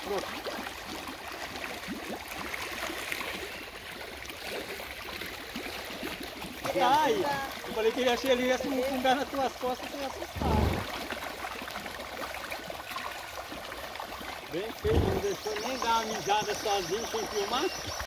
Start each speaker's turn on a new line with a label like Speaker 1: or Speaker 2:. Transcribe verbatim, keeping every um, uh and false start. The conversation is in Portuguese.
Speaker 1: Ai, eu falei que ele achei ele ia se fungar nas tuas costas e ia assustar. Bem feito, não deixou nem dar uma mijada sozinho sem filmar.